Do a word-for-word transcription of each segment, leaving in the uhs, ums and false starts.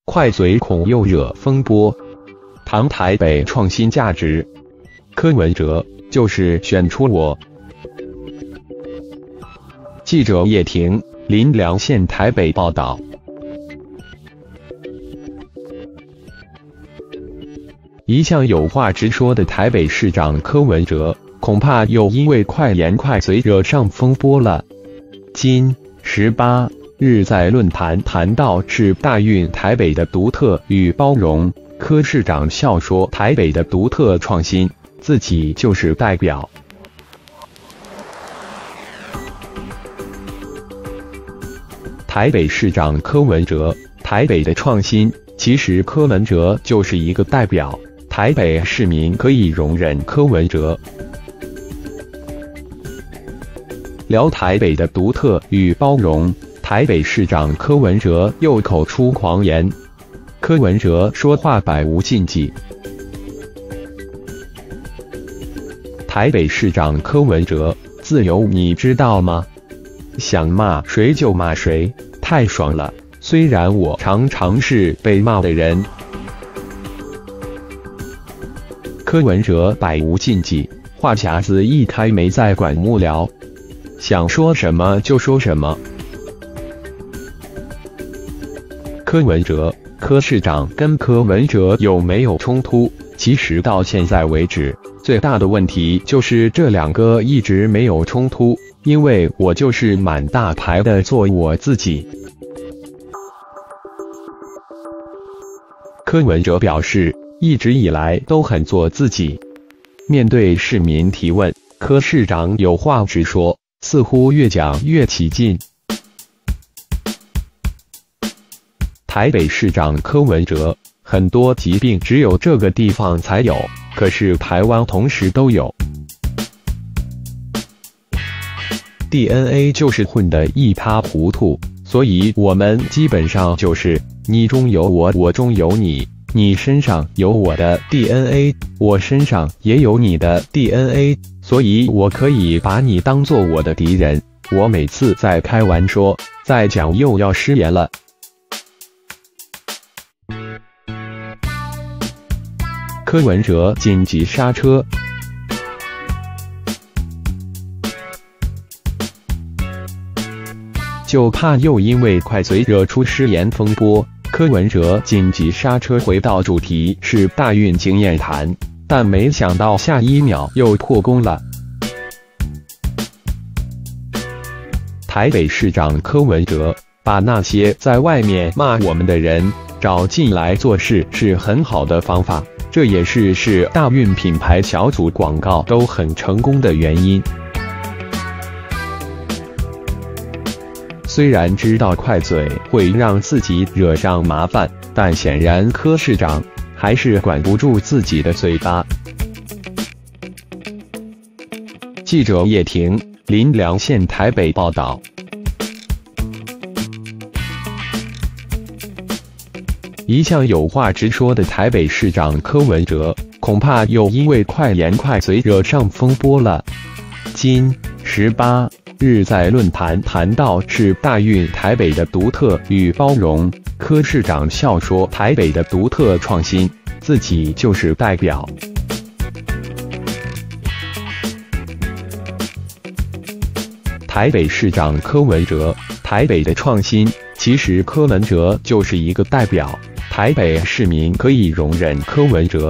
快嘴恐又惹风波。唐台北创新价值，柯文哲就是选出我。记者叶婷，林良县台北报道。一向有话直说的台北市长柯文哲，恐怕又因为快言快嘴惹上风波了。今十八日在论坛谈到是大运台北的独特与包容，柯市长笑说台北的独特创新，自己就是代表。台北市长柯文哲，台北的创新，其实柯文哲就是一个代表，台北市民可以容忍柯文哲。聊台北的独特与包容，台北市长柯文哲又口出狂言。柯文哲说话百无禁忌。台北市长柯文哲，自由你知道吗？想骂谁就骂谁，太爽了。虽然我常常是被骂的人。柯文哲百无禁忌，话匣子一开没再管幕僚，想说什么就说什么。柯文哲，柯市长跟柯文哲有没有冲突？其实到现在为止，最大的问题就是这两个一直没有冲突，因为我就是满大牌的做我自己。柯文哲表示，一直以来都很做自己。面对市民提问，柯市长有话直说，似乎越讲越起劲。台北市长柯文哲，很多疾病只有这个地方才有，可是台湾同时都有。D N A 就是混得一塌糊涂，所以我们基本上就是你中有我，我中有你，你身上有我的 D N A， 我身上也有你的 D N A， 所以我可以把你当作我的敌人。我每次在开玩说，在讲又要失言了。柯文哲紧急刹车。就怕又因为快嘴惹出失言风波，柯文哲紧急刹车，回到主题是大运经验谈，但没想到下一秒又破功了。台北市长柯文哲把那些在外面骂我们的人找进来做事是很好的方法，这也是是大运品牌小组广告都很成功的原因。虽然知道快嘴会让自己惹上麻烦，但显然柯市长还是管不住自己的嘴巴。记者叶婷，林良县台北报道。一向有话直说的台北市长柯文哲，恐怕又因为快言快嘴惹上风波了。今十八日在论坛谈到是大运台北的独特与包容，柯市长笑说台北的独特创新，自己就是代表。台北市长柯文哲，台北的创新，其实柯文哲就是一个代表，台北市民可以容忍柯文哲。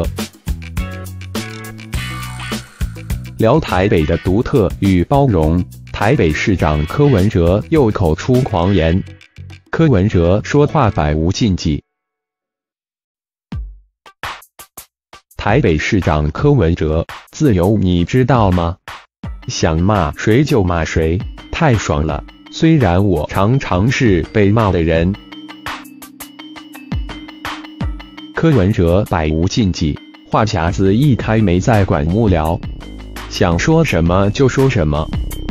聊台北的独特与包容，台北市长柯文哲又口出狂言。柯文哲说话百无禁忌。台北市长柯文哲，自由你知道吗？想骂谁就骂谁，太爽了。虽然我常常是被骂的人。柯文哲百无禁忌，话匣子一开没再管幕僚，想说什么就说什么。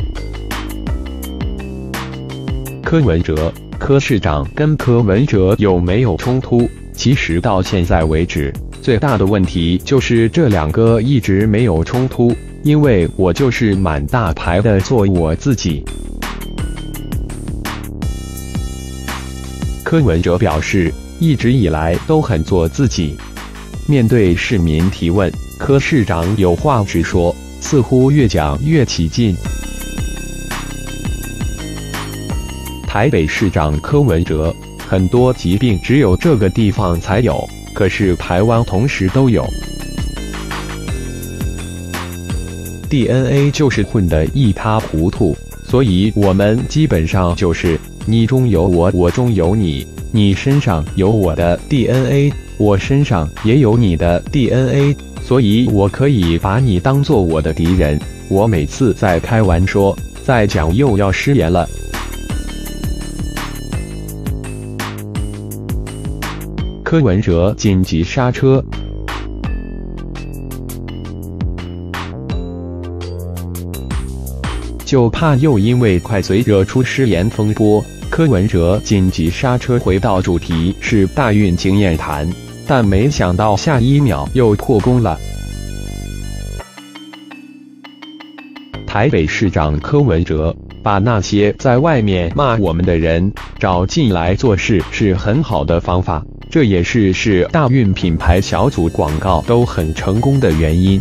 柯文哲，柯市长跟柯文哲有没有冲突？其实到现在为止，最大的问题就是这两个一直没有冲突，因为我就是满大牌的做我自己。柯文哲表示， 一直以来都很做自己。面对市民提问，柯市长有话直说，似乎越讲越起劲。台北市长柯文哲，很多疾病只有这个地方才有，可是台湾同时都有。D N A 就是混得一塌糊涂，所以我们基本上就是你中有我，我中有你，你身上有我的 D N A， 我身上也有你的 D N A， 所以我可以把你当作我的敌人。我每次在开玩说，在讲又要失言了。柯文哲紧急刹车。就怕又因为快嘴惹出失言风波，柯文哲紧急刹车，回到主题是大运经验谈，但没想到下一秒又破功了。台北市长柯文哲把那些在外面骂我们的人找进来做事是很好的方法，这也是是大运品牌小组广告都很成功的原因。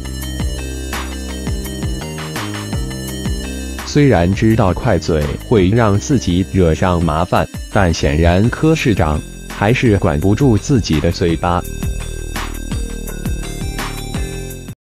虽然知道快嘴会让自己惹上麻烦，但显然柯市长还是管不住自己的嘴巴。